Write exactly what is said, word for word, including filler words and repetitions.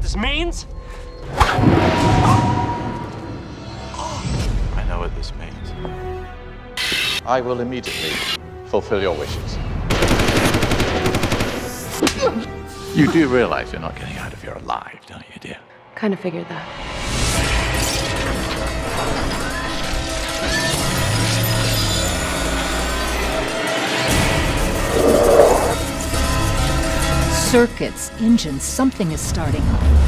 this means? I know what this means. I will immediately fulfill your wishes. You do realize you're not getting out of here alive, don't you, dear? Kind of figured that. Circuits, engines, something is starting up.